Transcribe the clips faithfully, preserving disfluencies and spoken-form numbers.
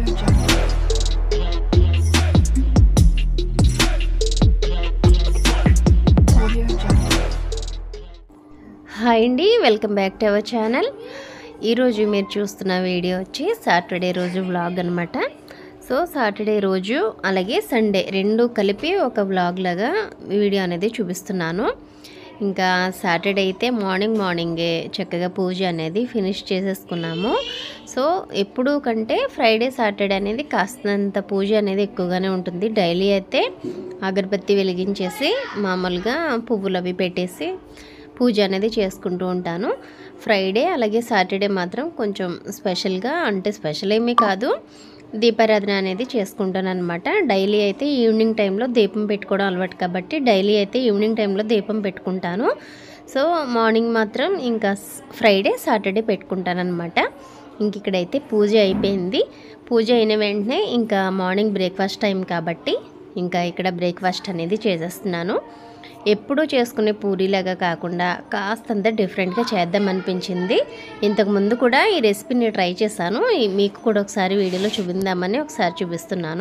Hi అండి, welcome back to our channel. ఈరోజు మీరు చూస్తున్న వీడియో వచ్చి సాటర్డే రోజు వ్లాగ్ అనమాట. సో సాటర్డే రోజు అలాగే సండే రెండు కలిపి ఒక వ్లాగ్ లాగా వీడియో అనేది చూపిస్తున్నాను. ఇంకా సాటర్డే అయితే మార్నింగ్ మార్నింగే చక్కగా పూజ అనేది ఫినిష్ చేసేసుకున్నాము. సో ఎప్పుడు కంటే ఫ్రైడే సాటర్డే అనేది కాస్తంత పూజ అనేది ఎక్కువగానే ఉంటుంది. డైలీ అయితే అగరబత్తి వెలిగించేసి మామూలుగా పువ్వులు అవి పెట్టేసి పూజ అనేది చేసుకుంటూ ఉంటాను. ఫ్రైడే అలాగే సాటర్డే మాత్రం కొంచెం స్పెషల్గా, అంటే స్పెషల్ ఏమీ కాదు, దీపారాధన అనేది చేసుకుంటాను అనమాట. డైలీ అయితే ఈవినింగ్ టైంలో దీపం పెట్టుకోవడం అలవాటు కాబట్టి డైలీ అయితే ఈవినింగ్ టైంలో దీపం పెట్టుకుంటాను. సో మార్నింగ్ మాత్రం ఇంకా ఫ్రైడే సాటర్డే పెట్టుకుంటాను అనమాట. ఇంక ఇక్కడైతే పూజ అయిపోయింది. పూజ అయిన వెంటనే ఇంకా మార్నింగ్ బ్రేక్ఫాస్ట్ టైం కాబట్టి ఇంకా ఇక్కడ బ్రేక్ఫాస్ట్ అనేది చేసేస్తున్నాను. ఎప్పుడూ చేసుకునే పూరీలాగా కాకుండా కాస్తంత డిఫరెంట్గా చేద్దాం అనిపించింది. ఇంతకుముందు కూడా ఈ రెసిపీని ట్రై చేశాను, మీకు కూడా ఒకసారి వీడియోలో చూపిందామని ఒకసారి చూపిస్తున్నాను.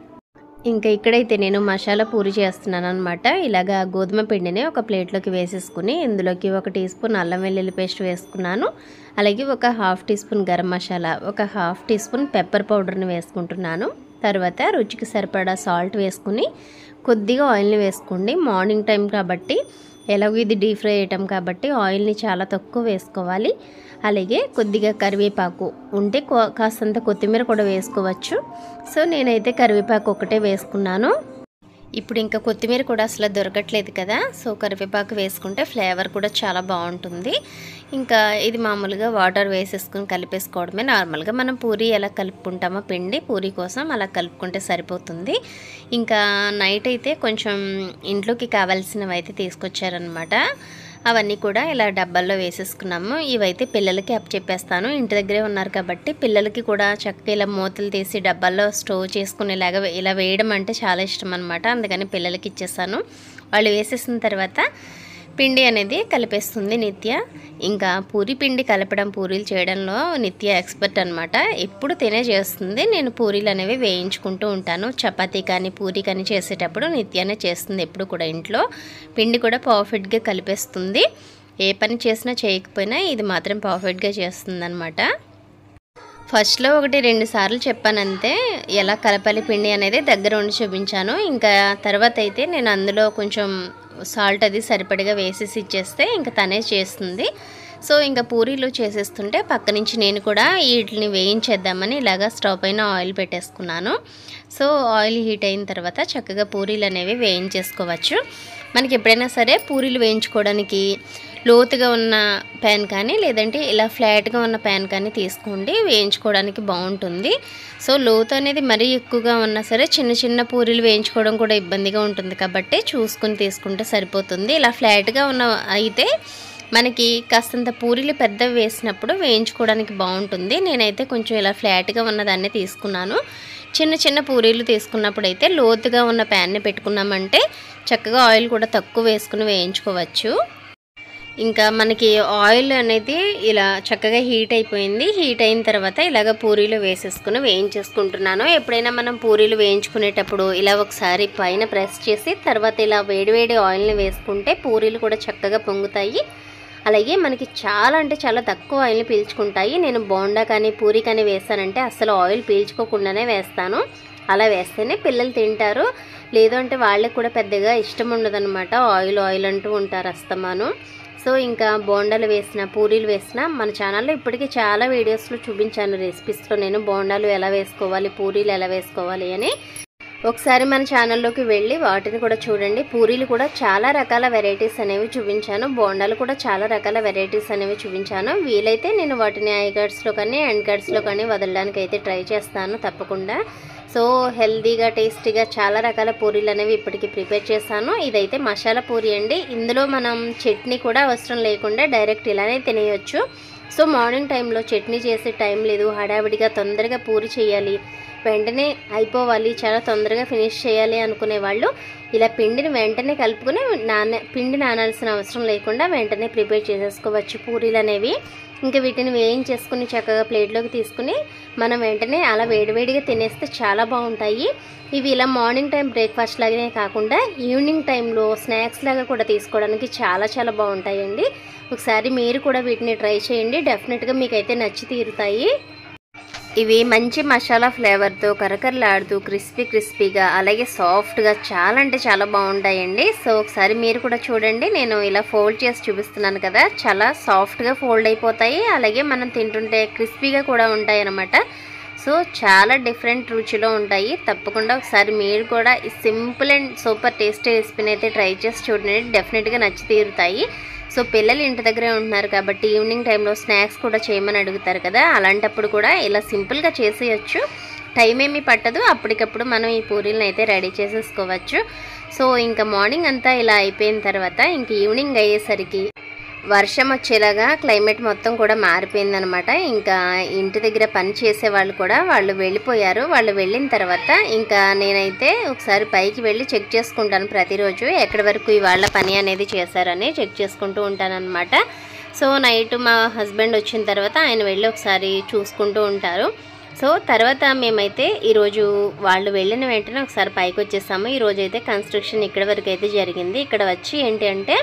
ఇంకా ఇక్కడైతే నేను మసాలా పూరి చేస్తున్నాను అనమాట. ఇలాగా గోధుమ పిండిని ఒక ప్లేట్లోకి వేసేసుకుని ఇందులోకి ఒక టీ స్పూన్ అల్లం వెల్లుల్లి పేస్ట్ వేసుకున్నాను. అలాగే ఒక half teaspoon garam masala, ఒక హాఫ్ టీ స్పూన్ పెప్పర్ పౌడర్ని వేసుకుంటున్నాను. తర్వాత రుచికి సరిపడా సాల్ట్ వేసుకుని కొద్దిగా ఆయిల్ని వేసుకోండి. మార్నింగ్ టైం కాబట్టి ఎలాగో ఇది డీప్ ఫ్రై ఐటమ్ కాబట్టి ఆయిల్ని చాలా తక్కువ వేసుకోవాలి. అలాగే కొద్దిగా కరివేపాకు ఉంటే కాస్తంత కొత్తిమీర కూడా వేసుకోవచ్చు. సో నేనైతే కరివేపాకు ఒకటే వేసుకున్నాను. ఇప్పుడు ఇంకా కొత్తిమీర కూడా అసలు దొరకట్లేదు కదా, సో కరివేపాకు వేసుకుంటే ఫ్లేవర్ కూడా చాలా బాగుంటుంది. ఇంకా ఇది మామూలుగా వాటర్ వేసేసుకుని కలిపేసుకోవడమే. నార్మల్గా మనం పూరీ ఎలా కలుపుకుంటామో పిండి పూరీ కోసం అలా కలుపుకుంటే సరిపోతుంది. ఇంకా నైట్ అయితే కొంచెం ఇంట్లోకి కావాల్సినవి అయితే తీసుకొచ్చారనమాట. అవన్నీ కూడా ఇలా డబ్బాల్లో వేసేసుకున్నాము. ఇవైతే పిల్లలకి అప్పచెప్పేస్తాను. ఇంటి దగ్గరే ఉన్నారు కాబట్టి పిల్లలకి కూడా చక్కగా ఇలా మూతలు తీసి డబ్బాల్లో స్టోర్ చేసుకునేలాగా ఇలా వేయడం అంటే చాలా ఇష్టం అనమాట. అందుకని పిల్లలకి ఇచ్చేస్తాను. వాళ్ళు వేసేసిన తర్వాత పిండి అనేది కలిపేస్తుంది నిత్య. ఇంకా పూరి పిండి కలపడం, పూరీలు చేయడంలో నిత్య ఎక్స్పర్ట్ అనమాట. ఎప్పుడు తినే చేస్తుంది. నేను పూరీలు అనేవి వేయించుకుంటూ ఉంటాను. చపాతీ కానీ పూరీ కానీ చేసేటప్పుడు నిత్యానే చేస్తుంది ఎప్పుడు కూడా. ఇంట్లో పిండి కూడా పర్ఫెక్ట్గా కలిపేస్తుంది. ఏ పని చేసినా చేయకపోయినా ఇది మాత్రం పర్ఫెక్ట్గా చేస్తుంది అనమాట. ఫస్ట్లో ఒకటి రెండు సార్లు చెప్పానంతే ఎలా కలపాలి పిండి అనేది దగ్గర ఉండి చూపించాను. ఇంకా తర్వాత అయితే నేను అందులో కొంచెం సాల్ట్ అది సరిపడిగా వేసేసి ఇచ్చేస్తే ఇంకా తనే చేస్తుంది. సో ఇంకా పూరీలు చేసేస్తుంటే పక్క నుంచి నేను కూడా వీటిని వేయించేద్దామని ఇలాగా స్టవ్ పైన ఆయిల్ పెట్టేసుకున్నాను. సో ఆయిల్ హీట్ అయిన తర్వాత చక్కగా పూరీలు అనేవి వేయించేసుకోవచ్చు. మనకి ఎప్పుడైనా సరే పూరీలు వేయించుకోవడానికి లోతుగా ఉన్న ప్యాన్ కానీ లేదంటే ఇలా ఫ్లాట్గా ఉన్న ప్యాన్ కానీ తీసుకోండి, వేయించుకోవడానికి బాగుంటుంది. సో లోతు అనేది మరీ ఎక్కువగా ఉన్నా సరే చిన్న చిన్న పూరీలు వేయించుకోవడం కూడా ఇబ్బందిగా ఉంటుంది కాబట్టి చూసుకుని తీసుకుంటే సరిపోతుంది. ఇలా ఫ్లాట్గా ఉన్న అయితే మనకి కాస్తంత పూరీలు పెద్దవి వేసినప్పుడు వేయించుకోవడానికి బాగుంటుంది. నేనైతే కొంచెం ఇలా ఫ్లాట్గా ఉన్నదాన్ని తీసుకున్నాను. చిన్న చిన్న పూరీలు తీసుకున్నప్పుడు అయితే లోతుగా ఉన్న ప్యాన్ని పెట్టుకున్నామంటే చక్కగా ఆయిల్ కూడా తక్కువ వేసుకుని వేయించుకోవచ్చు. ఇంకా మనకి ఆయిల్ అనేది ఇలా చక్కగా హీట్ అయిపోయింది. హీట్ అయిన తర్వాత ఇలాగ పూరీలు వేసేసుకుని వేయించేసుకుంటున్నాను. ఎప్పుడైనా మనం పూరీలు వేయించుకునేటప్పుడు ఇలా ఒకసారి పైన ప్రెస్ చేసి తర్వాత ఇలా వేడివేడి ఆయిల్ని వేసుకుంటే పూరీలు కూడా చక్కగా పొంగుతాయి. అలాగే మనకి చాలా అంటే చాలా తక్కువ ఆయిల్ని పీల్చుకుంటాయి. నేను బోండా కానీ పూరీ కానీ వేస్తానంటే అసలు ఆయిల్ పీల్చుకోకుండానే వేస్తాను. అలా వేస్తేనే పిల్లలు తింటారు. లేదు అంటే వాళ్ళకి కూడా పెద్దగా ఇష్టం ఉండదన్నమాట. ఆయిల్ ఆయిల్ అంటూ ఉంటారు అస్తమాను. సో ఇంకా బోండాలు వేసిన పూరీలు వేసిన మన ఛానల్లో ఇప్పటికీ చాలా వీడియోస్లో చూపించాను రెసిపీస్లో నేను బోండాలు ఎలా వేసుకోవాలి, పూరీలు ఎలా వేసుకోవాలి అని. ఒకసారి మన ఛానల్లోకి వెళ్ళి వాటిని కూడా చూడండి. పూరీలు కూడా చాలా రకాల వెరైటీస్ అనేవి చూపించాను, బోండాలు కూడా చాలా రకాల వెరైటీస్ అనేవి చూపించాను. వీలైతే నేను వాటిని ఐ కార్డ్స్లో కానీ ఎండ్ కార్డ్స్లో కానీ వదలడానికి అయితే ట్రై చేస్తాను తప్పకుండా. సో హెల్తీగా టేస్టీగా చాలా రకాల పూరీలు అనేవి ఇప్పటికి ప్రిపేర్ చేశాను. ఇదైతే మసాలా పూరీ అండి. ఇందులో మనం చట్నీ కూడా అవసరం లేకుండా డైరెక్ట్ ఇలానే తినేయచ్చు. సో మార్నింగ్ టైంలో చట్నీ చేసే టైం లేదు, హడావిడిగా తొందరగా పూరి చేయాలి, వెంటనే అయిపోవాలి, చాలా తొందరగా ఫినిష్ చేయాలి అనుకునే వాళ్ళు ఇలా పిండిని వెంటనే కలుపుకొని నాన పిండి నానాల్సిన అవసరం లేకుండా వెంటనే ప్రిపేర్ చేసేసుకోవచ్చు పూరీలు అనేవి. ఇంకా వీటిని వేయించేసుకుని చక్కగా ప్లేట్లోకి తీసుకుని మనం వెంటనే అలా వేడివేడిగా తినేస్తే చాలా బాగుంటాయి. ఇవి ఇలా మార్నింగ్ టైం బ్రేక్ఫాస్ట్ లాగానే కాకుండా ఈవినింగ్ టైంలో స్నాక్స్ లాగా కూడా తీసుకోవడానికి చాలా చాలా బాగుంటాయండి. ఒకసారి మీరు కూడా వీటిని ట్రై చేయండి, డెఫినెట్గా మీకైతే నచ్చి తీరుతాయి. ఇవి మంచి మసాలా ఫ్లేవర్తో కరకరలాడుతూ క్రిస్పీ క్రిస్పీగా అలాగే సాఫ్ట్గా చాలా అంటే చాలా బాగుంటాయండి. సో ఒకసారి మీరు కూడా చూడండి. నేను ఇలా ఫోల్డ్ చేసి చూపిస్తున్నాను కదా, చాలా సాఫ్ట్గా ఫోల్డ్ అయిపోతాయి, అలాగే మనం తింటుంటే క్రిస్పీగా కూడా ఉంటాయి అన్నమాట. సో చాలా డిఫరెంట్ రుచిలో ఉంటాయి. తప్పకుండా ఒకసారి మీరు కూడా ఈ సింపుల్ అండ్ సూపర్ టేస్టీ రెసిపీని అయితే ట్రై చేసి చూడండి, డెఫినెట్గా నచ్చి తీరుతాయి. సో పిల్లలు ఇంటి దగ్గరే ఉంటున్నారు కాబట్టి ఈవినింగ్ టైంలో స్నాక్స్ కూడా చేయమని అడుగుతారు కదా, అలాంటప్పుడు కూడా ఇలా సింపుల్గా చేసేయచ్చు, టైం ఏమీ పట్టదు. అప్పటికప్పుడు మనం ఈ పూరీలను అయితే రెడీ చేసేసుకోవచ్చు. సో ఇంకా మార్నింగ్ అంతా ఇలా అయిపోయిన తర్వాత ఇంక ఈవినింగ్ అయ్యేసరికి వర్షం వచ్చేలాగా క్లైమేట్ మొత్తం కూడా మారిపోయిందనమాట. ఇంకా ఇంటి దగ్గర పని చేసే వాళ్ళు కూడా వాళ్ళు వెళ్ళిపోయారు. వాళ్ళు వెళ్ళిన తర్వాత ఇంకా నేనైతే ఒకసారి పైకి వెళ్ళి చెక్ చేసుకుంటాను ప్రతిరోజు ఎక్కడి వరకు ఇవాళ పని అనేది చేశారని చెక్ చేసుకుంటూ ఉంటానన్నమాట. సో నైట్ మా హస్బెండ్ వచ్చిన తర్వాత ఆయన వెళ్ళి ఒకసారి చూసుకుంటూ ఉంటారు. సో తర్వాత మేమైతే ఈరోజు వాళ్ళు వెళ్ళిన వెంటనే ఒకసారి పైకి వచ్చేసాము. ఈరోజు అయితే కన్స్ట్రక్షన్ ఇక్కడ వరకు అయితే జరిగింది. ఇక్కడ వచ్చి ఏంటి అంటే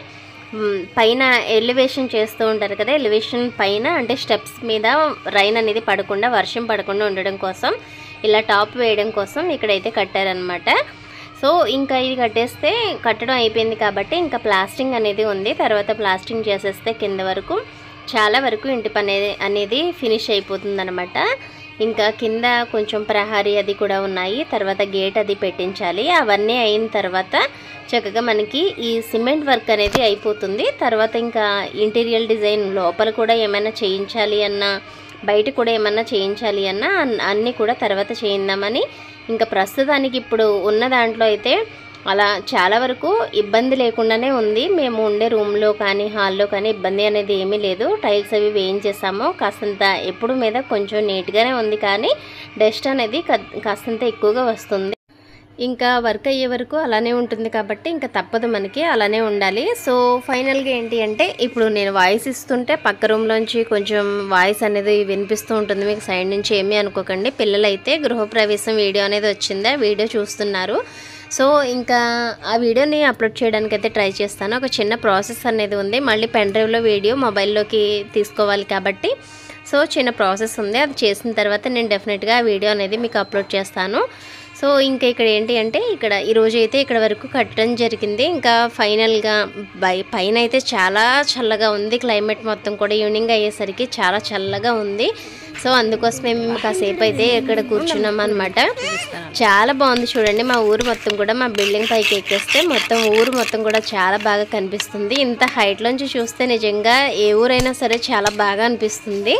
పైన ఎలివేషన్ చేస్తూ ఉంటారు కదా, ఎలివేషన్ పైన అంటే స్టెప్స్ మీద రైన్ అనేది పడకుండా వర్షం పడకుండా ఉండడం కోసం ఇలా టాప్ వేయడం కోసం ఇక్కడైతే కట్టారనమాట. సో ఇంకా ఇది కట్టేస్తే కట్టడం అయిపోయింది కాబట్టి ఇంకా ప్లాస్టింగ్ అనేది ఉంది. తర్వాత ప్లాస్టింగ్ చేసేస్తే కింద వరకు చాలా వరకు ఇంటి పని అనేది ఫినిష్ అయిపోతుందన్నమాట. ఇంకా కింద కొంచెం ప్రహారీ అది కూడా ఉన్నాయి, తర్వాత గేట్ అది పెట్టించాలి. అవన్నీ అయిన తర్వాత చక్కగా మనకి ఈ సిమెంట్ వర్క్ అనేది అయిపోతుంది. తర్వాత ఇంకా ఇంటీరియర్ డిజైన్ లోపల కూడా ఏమైనా చేయించాలి అన్నా బయట కూడా ఏమన్నా చేయించాలి అన్నా అన్నీ కూడా తర్వాత చేయిందామని ఇంకా ప్రస్తుతానికి ఇప్పుడు ఉన్న దాంట్లో అయితే అలా చాలా వరకు ఇబ్బంది లేకుండానే ఉంది. మేము ఉండే రూమ్లో కానీ హాల్లో కానీ ఇబ్బంది అనేది ఏమీ లేదు. టైల్స్ అవి వేయించేసాము. కాస్తంత ఎప్పుడు మీద కొంచెం నీట్గానే ఉంది, కానీ డస్ట్ అనేది కాస్తంత ఎక్కువగా వస్తుంది. ఇంకా వర్క్ అయ్యే వరకు అలానే ఉంటుంది కాబట్టి ఇంకా తప్పదు, మనకి అలానే ఉండాలి. సో ఫైనల్గా ఏంటి అంటే ఇప్పుడు నేను వాయిస్ ఇస్తుంటే పక్క రూమ్లోంచి కొంచెం వాయిస్ అనేది వినిపిస్తూ ఉంటుంది, మీకు సైడ్ నుంచి ఏమీ అనుకోకండి. పిల్లలైతే గృహప్రవేశం వీడియో అనేది వచ్చింది, ఆ వీడియో చూస్తున్నారు. సో ఇంకా ఆ వీడియోని అప్లోడ్ చేయడానికి అయితే ట్రై చేస్తాను. ఒక చిన్న ప్రాసెస్ అనేది ఉంది, మళ్ళీ పెన్ డ్రైవ్లో వీడియో మొబైల్లోకి తీసుకోవాలి కాబట్టి సో చిన్న ప్రాసెస్ ఉంది. అది చేసిన తర్వాత నేను డెఫినెట్గా ఆ వీడియో అనేది మీకు అప్లోడ్ చేస్తాను. సో ఇంకా ఇక్కడ ఏంటి అంటే ఇక్కడ ఈరోజు అయితే ఇక్కడ వరకు కట్టడం జరిగింది. ఇంకా ఫైనల్గా బై పైన అయితే చాలా చల్లగా ఉంది క్లైమేట్ మొత్తం కూడా. ఈవినింగ్ అయ్యేసరికి చాలా చల్లగా ఉంది. సో అందుకోసమే మేము కాసేపు అయితే ఇక్కడ కూర్చున్నాం అనమాట. చాలా బాగుంది చూడండి. మా ఊరు మొత్తం కూడా మా బిల్డింగ్ పైకి ఎక్కేస్తే మొత్తం ఊరు మొత్తం కూడా చాలా బాగా కనిపిస్తుంది. ఇంత హైట్లోంచి చూస్తే నిజంగా ఏ ఊరైనా సరే చాలా బాగా అనిపిస్తుంది.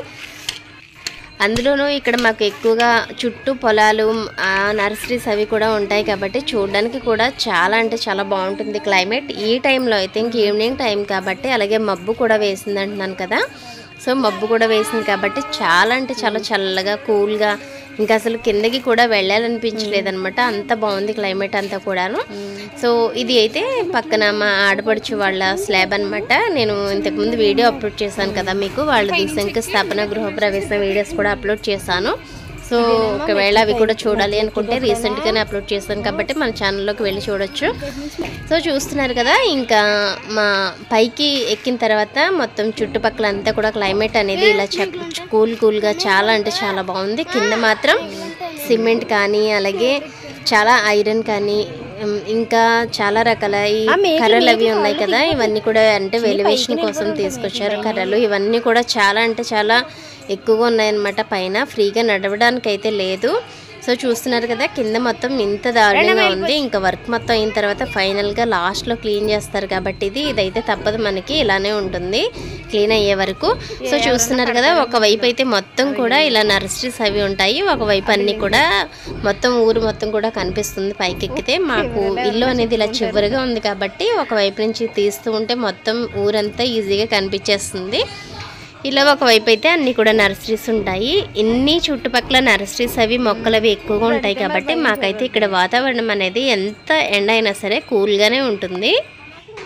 అందులోనూ ఇక్కడ మాకు ఎక్కువగా చుట్టూ పొలాలు నర్సరీస్ అవి కూడా ఉంటాయి కాబట్టి చూడడానికి కూడా చాలా అంటే చాలా బాగుంటుంది క్లైమేట్. ఈ టైంలో అయితే ఇంక ఈవినింగ్ టైం కాబట్టి, అలాగే మబ్బు కూడా వేసింది అంటున్నాను కదా, సో మబ్బు కూడా వేసింది కాబట్టి చాలా అంటే చాలా చల్లగా కూల్గా ఇంకా అసలు కిందకి కూడా వెళ్ళాలనిపించలేదన్నమాట, అంత బాగుంది క్లైమేట్ అంతా కూడాను. సో ఇది అయితే పక్కన మా ఆడపడుచు వాళ్ళ స్లాబ్ అనమాట. నేను ఇంతకుముందు వీడియో అప్లోడ్ చేశాను కదా మీకు, వాళ్ళది శంకుస్థాపన గృహప్రవేశం వీడియోస్ కూడా అప్లోడ్ చేశాను. సో ఒకవేళ అవి కూడా చూడాలి అనుకుంటే రీసెంట్గానే అప్లోడ్ చేశాను కాబట్టి మన ఛానల్లోకి వెళ్ళి చూడొచ్చు. సో చూస్తున్నారు కదా, ఇంకా మా పైకి ఎక్కిన తర్వాత మొత్తం చుట్టుపక్కల అంతా కూడా క్లైమేట్ అనేది ఇలా కూల్ కూల్గా చాలా అంటే చాలా బాగుంది. కింద మాత్రం సిమెంట్ కానీ అలాగే చాలా ఐరన్ కానీ ఇంకా చాలా రకాల ఈ కర్రలు అవి ఉన్నాయి కదా, ఇవన్నీ కూడా అంటే వెలివేషన్ కోసం తీసుకొచ్చారు కర్రలు. ఇవన్నీ కూడా చాలా అంటే చాలా ఎక్కువగా ఉన్నాయన్నమాట. పైన ఫ్రీగా నడవడానికి అయితే లేదు. సో చూస్తున్నారు కదా కింద మొత్తం ఇంత దారుణంగా ఉంది. ఇంకా వర్క్ మొత్తం అయిన తర్వాత ఫైనల్గా లాస్ట్లో క్లీన్ చేస్తారు కాబట్టి ఇది ఇదైతే తప్పదు, మనకి ఇలానే ఉంటుంది క్లీన్ అయ్యే వరకు. సో చూస్తున్నారు కదా, ఒకవైపు అయితే మొత్తం కూడా ఇలా నర్సరీస్ అవి ఉంటాయి, ఒకవైపు అన్నీ కూడా మొత్తం ఊరు మొత్తం కూడా కనిపిస్తుంది పైకి ఎక్కితే. మాకు ఇల్లు అనేది ఇలా చివరిగా ఉంది కాబట్టి ఒకవైపు నుంచి తీస్తూ ఉంటే మొత్తం ఊరంతా ఈజీగా కనిపించేస్తుంది. ఇలా ఒకవైపు అయితే అన్నీ కూడా నర్సరీస్ ఉంటాయి. ఇన్ని చుట్టుపక్కల నర్సరీస్ అవి మొక్కలు అవి ఎక్కువగా ఉంటాయి కాబట్టి మాకైతే ఇక్కడ వాతావరణం అనేది ఎంత ఎండ అయినా సరే కూల్గానే ఉంటుంది.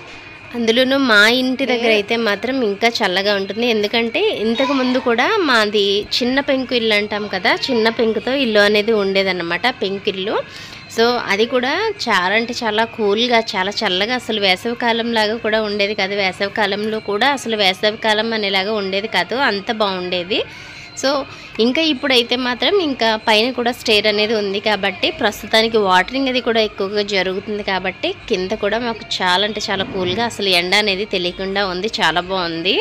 అందులోనూ మా ఇంటి దగ్గర అయితే మాత్రం ఇంకా చల్లగా ఉంటుంది. ఎందుకంటే ఇంతకు ముందు కూడా మాది చిన్న పెంకు ఇల్లు అంటాం కదా, చిన్న పెంకుతో ఇల్లు అనేది ఉండేదన్నమాట, పెంకిల్లు. సో అది కూడా చాలా అంటే చాలా కూల్గా, చాలా చల్లగా, అసలు వేసవికాలం లాగా కూడా ఉండేది కాదు. వేసవికాలంలో కూడా అసలు వేసవికాలం అనేలాగా ఉండేది కాదు, అంత బాగుండేది. సో ఇంకా ఇప్పుడైతే మాత్రం ఇంకా పైన కూడా స్టేర్ అనేది ఉంది కాబట్టి ప్రస్తుతానికి వాటరింగ్ అది కూడా ఎక్కువగా జరుగుతుంది కాబట్టి కింద కూడా మాకు చాలా అంటే చాలా కూల్గా, అసలు ఎండ అనేది తెలియకుండా ఉంది, చాలా బాగుంది.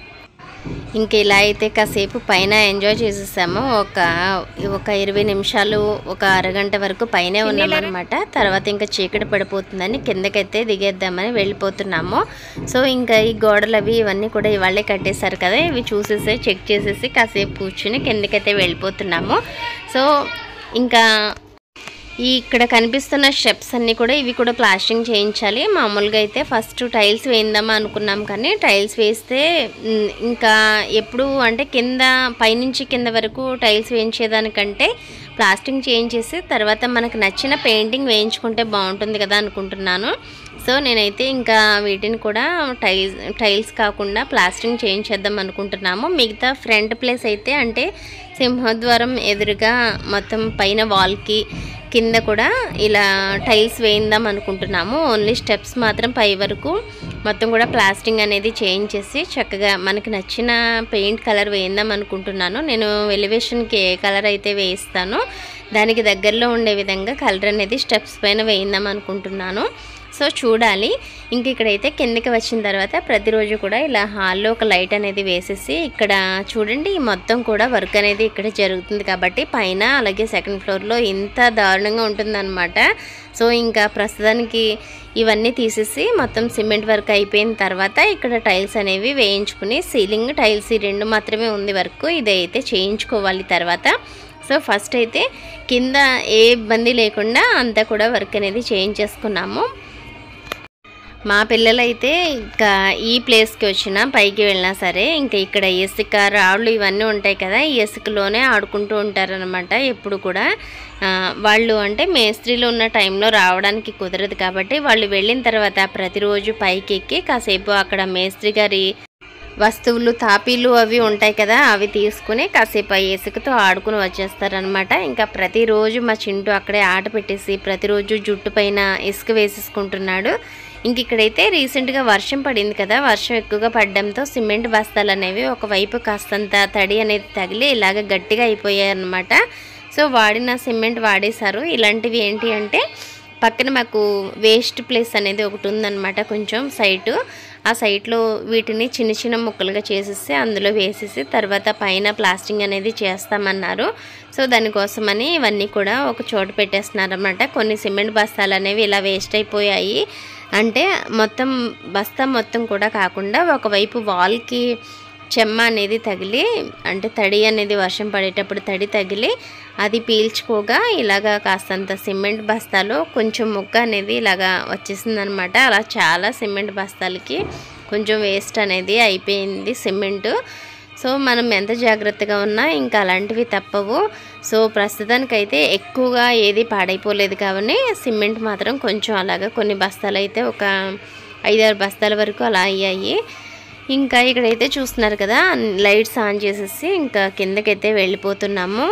ఇంక ఇలా అయితే కాసేపు పైన ఎంజాయ్ చేసేసాము. ఒక ఒక ఇరవై నిమిషాలు ఒక అరగంట వరకు పైనే ఉన్నామన్నమాట. తర్వాత ఇంకా చీకటి పడిపోతుందని కిందకైతే దిగేద్దామని వెళ్ళిపోతున్నాము. సో ఇంకా ఈ గోడలు అవి ఇవన్నీ కూడా ఇవాళే కట్టేశారు కదా, ఇవి చూసేసి చెక్ చేసేసి కాసేపు కూర్చుని కిందకైతే వెళ్ళిపోతున్నాము. సో ఇంకా ఈ ఇక్కడ కనిపిస్తున్న స్టెప్స్ అన్నీ కూడా ఇవి కూడా ప్లాస్టింగ్ చేయించాలి. మామూలుగా అయితే ఫస్ట్ టైల్స్ వేయిందామా అనుకున్నాం, కానీ టైల్స్ వేస్తే ఇంకా ఎప్పుడు అంటే కింద పైనుంచి కింద వరకు టైల్స్ వేయించేదానికంటే ప్లాస్టింగ్ చేయించేసి తర్వాత మనకు నచ్చిన పెయింటింగ్ వేయించుకుంటే బాగుంటుంది కదా అనుకుంటున్నాను. సో నేనైతే ఇంకా వీటిని కూడా టైల్స్ టైల్స్ కాకుండా ప్లాస్టింగ్ చేయించేద్దాం అనుకుంటున్నాము. మిగతా ఫ్రంట్ ప్లేస్ అయితే అంటే సింహద్వారం ఎదురుగా మొత్తం పైన వాల్కి కింద కూడా ఇలా టైల్స్ వేయిందాం అనుకుంటున్నాము. ఓన్లీ స్టెప్స్ మాత్రం పై వరకు మొత్తం కూడా ప్లాస్టింగ్ అనేది చేయించేసి చక్కగా మనకి నచ్చిన పెయింట్ కలర్ వేయిందాం అనుకుంటున్నాను. నేను ఎలివేషన్కి ఏ కలర్ అయితే వేయిస్తానో దానికి దగ్గరలో ఉండే విధంగా కలర్ అనేది స్టెప్స్ పైన వేయిందాం అనుకుంటున్నాను. సో చూడాలి. ఇంక ఇక్కడైతే కిందకి వచ్చిన తర్వాత ప్రతిరోజు కూడా ఇలా హాల్లో ఒక లైట్ అనేది వేసేసి ఇక్కడ చూడండి మొత్తం కూడా వర్క్ అనేది ఇక్కడ జరుగుతుంది కాబట్టి పైన అలాగే సెకండ్ ఫ్లోర్లో ఇంత దారుణంగా ఉంటుందన్నమాట. సో ఇంకా ప్రస్తుతానికి ఇవన్నీ తీసేసి మొత్తం సిమెంట్ వర్క్ అయిపోయిన తర్వాత ఇక్కడ టైల్స్ అనేవి వేయించుకుని సీలింగ్ టైల్స్ ఈ రెండు మాత్రమే ఉంది వర్క్, ఇదైతే చేయించుకోవాలి తర్వాత. సో ఫస్ట్ అయితే కింద ఏ ఇబ్బంది లేకుండా అంతా కూడా వర్క్ అనేది చేయించేసుకున్నాము. మా పిల్లలైతే ఇంకా ఈ ప్లేస్కి వచ్చినా పైకి వెళ్ళినా సరే ఇంకా ఇక్కడ ఇసుక రాళ్ళు ఇవన్నీ ఉంటాయి కదా, ఈ ఇసుకలోనే ఆడుకుంటూ ఉంటారనమాట ఎప్పుడు కూడా. వాళ్ళు అంటే మేస్త్రీలో ఉన్న టైంలో రావడానికి కుదరదు కాబట్టి వాళ్ళు వెళ్ళిన తర్వాత ప్రతిరోజు పైకి ఎక్కి కాసేపు అక్కడ మేస్త్రి గారి వస్తువులు తాపీలు అవి ఉంటాయి కదా, అవి తీసుకుని కాసేపు ఆ ఇసుకతో ఆడుకుని వచ్చేస్తారనమాట. ఇంకా ప్రతిరోజు మా చింటూ అక్కడే ఆట పెట్టేసి ప్రతిరోజు జుట్టు పైన ఇసుక వేసేసుకుంటున్నాడు. ఇంక ఇక్కడైతే రీసెంట్గా వర్షం పడింది కదా, వర్షం ఎక్కువగా పడడంతో సిమెంట్ బస్తాలు అనేవి ఒకవైపు కాస్తంత తడి అనేది తగిలి ఇలాగ గట్టిగా అయిపోయాయి అన్నమాట. సో వాడిన సిమెంట్ వాడేశారు. ఇలాంటివి ఏంటి అంటే పక్కన మాకు వేస్ట్ ప్లేస్ అనేది ఒకటి ఉందన్నమాట కొంచెం సైటు, ఆ సైట్లో వీటిని చిన్న చిన్న ముక్కలుగా చేసేసి అందులో వేసేసి తర్వాత పైన ప్లాస్టింగ్ అనేది చేస్తామన్నారు. సో దానికోసమని ఇవన్నీ కూడా ఒక చోట పెట్టేస్తున్నారన్నమాట. కొన్ని సిమెంట్ బస్తాలు అనేవి ఇలా వేస్ట్ అయిపోయాయి, అంటే మొత్తం బస్తా మొత్తం కూడా కాకుండా ఒకవైపు వాల్కి చెమ్మ అనేది తగిలి అంటే తడి అనేది వర్షం పడేటప్పుడు తడి తగిలి అది పీల్చుకోగా ఇలాగా కాస్తంత సిమెంట్ బస్తాలో కొంచెం ముక్క అనేది ఇలాగా వచ్చేసిందనమాట. అలా చాలా సిమెంట్ బస్తాలకి కొంచెం వేస్ట్ అనేది అయిపోయింది సిమెంటు. సో మనం ఎంత జాగ్రత్తగా ఉన్నా ఇంకా అలాంటివి తప్పవు. సో ప్రస్తుతానికైతే ఎక్కువగా ఏది పాడైపోలేదు కాబట్టి సిమెంట్ మాత్రం కొంచెం అలాగా కొన్ని బస్తాలు అయితే ఒక ఐదారు బస్తాల వరకు అలా అయ్యాయి. ఇంకా ఇక్కడైతే చూస్తున్నారు కదా లైట్స్ ఆన్ చేసేసి ఇంకా కిందకైతే వెళ్ళిపోతున్నాము.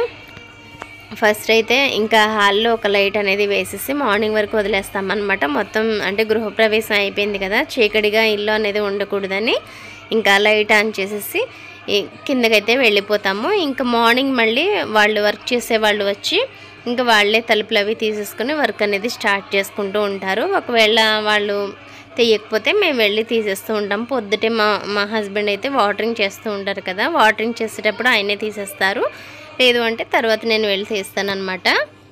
ఫస్ట్ అయితే ఇంకా హాల్లో ఒక లైట్ అనేది వేసేసి మార్నింగ్ వరకు వదిలేస్తామన్నమాట. మొత్తం అంటే గృహప్రవేశం అయిపోయింది కదా, చీకటిగా ఇల్లు అనేది ఉండకూడదని ఇంకా లైట్ ఆన్ చేసేసి కిందకైతే వెళ్ళిపోతాము. ఇంకా మార్నింగ్ మళ్ళీ వాళ్ళు వర్క్ చేసే వాళ్ళు వచ్చి ఇంకా వాళ్ళే తలుపులు అవి తీసేసుకుని వర్క్ అనేది స్టార్ట్ చేసుకుంటూ ఉంటారు. ఒకవేళ వాళ్ళు తీయకపోతే మేము వెళ్ళి తీసేస్తూ ఉంటాం. పొద్దుటే మా మా హస్బెండ్ అయితే వాటరింగ్ చేస్తూ ఉంటారు కదా, వాటరింగ్ చేసేటప్పుడు ఆయనే తీసేస్తారు, లేదు అంటే తర్వాత నేను వెళ్ళి తీస్తాను అనమాట.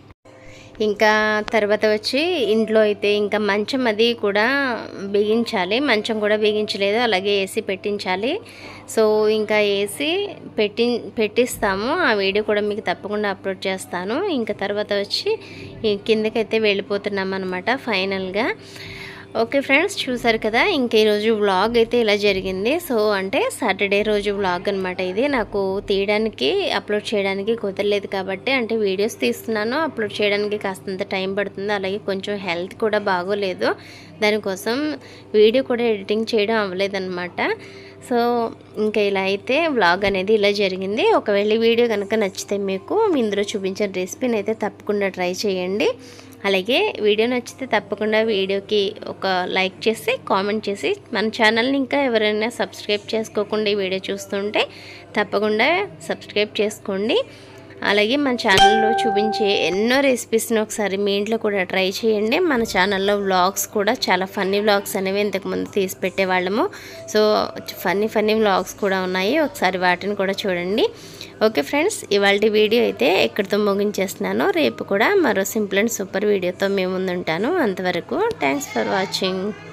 ఇంకా తర్వాత వచ్చి ఇంట్లో అయితే ఇంకా మంచం అది కూడా బిగించాలి, మంచం కూడా బిగించలేదు, అలాగే ఏసీ పెట్టించాలి. సో ఇంకా ఏసీ పెట్టి పెట్టిస్తాము, ఆ వీడియో కూడా మీకు తప్పకుండా అప్లోడ్ చేస్తాను. ఇంకా తర్వాత వచ్చి కిందకైతే వెళ్ళిపోతున్నాం అనమాట ఫైనల్గా. ఓకే ఫ్రెండ్స్, చూసారు కదా, ఇంక ఈరోజు వ్లాగ్ అయితే ఇలా జరిగింది. సో అంటే సాటర్డే రోజు వ్లాగ్ అనమాట ఇది. నాకు తీయడానికి అప్లోడ్ చేయడానికి కుదరలేదు కాబట్టి, అంటే వీడియోస్ తీస్తున్నాను, అప్లోడ్ చేయడానికి కాస్తంత టైం పడుతుంది. అలాగే కొంచెం హెల్త్ కూడా బాగోలేదు, దానికోసం వీడియో కూడా ఎడిటింగ్ చేయడం అవ్వలేదన్నమాట. సో ఇంకా ఇలా అయితే వ్లాగ్ అనేది ఇలా జరిగింది. ఒకవేళ వీడియో కనుక నచ్చితే మీకు ఇందులో చూపించిన రెసిపీని అయితే తప్పకుండా ట్రై చేయండి. అలాగే వీడియో నచ్చితే తప్పకుండా వీడియోకి ఒక లైక్ చేసి కామెంట్ చేసి, మన ఛానల్ని ఇంకా ఎవరైనా సబ్స్క్రైబ్ చేసుకోకుండా ఈ వీడియో చూస్తుంటే తప్పకుండా సబ్స్క్రైబ్ చేసుకోండి. అలాగే మన ఛానల్లో చూపించే ఎన్నో రెసిపీస్ని ఒకసారి మీ ఇంట్లో కూడా ట్రై చేయండి. మన ఛానల్లో వ్లాగ్స్ కూడా చాలా ఫన్నీ వ్లాగ్స్ అనేవి ఇంతకుముందు తీసి పెట్టేవాళ్ళము. సో ఫన్నీ ఫన్నీ వ్లాగ్స్ కూడా ఉన్నాయి, ఒకసారి వాటిని కూడా చూడండి. ఓకే ఫ్రెండ్స్, ఇవాళ వీడియో అయితే ఎక్కడితో ముగించేస్తున్నాను. రేపు కూడా మరో సింపుల్ అండ్ సూపర్ వీడియోతో మేము ముందుంటాను. అంతవరకు థ్యాంక్స్ ఫర్ వాచింగ్.